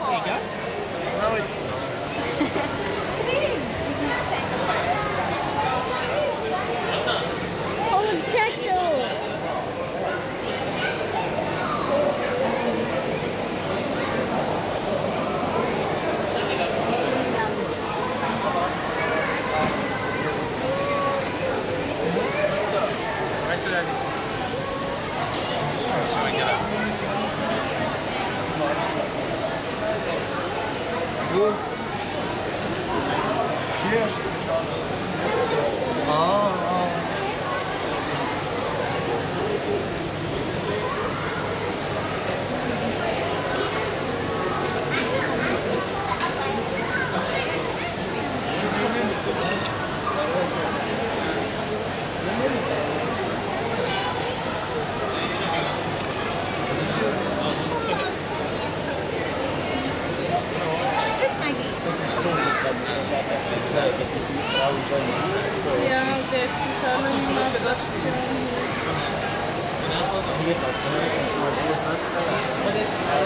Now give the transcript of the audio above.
There you go. No, it's not. Oh, turtle. I said I'm just trying to see if I can get up. Ja, der ist alle mal das.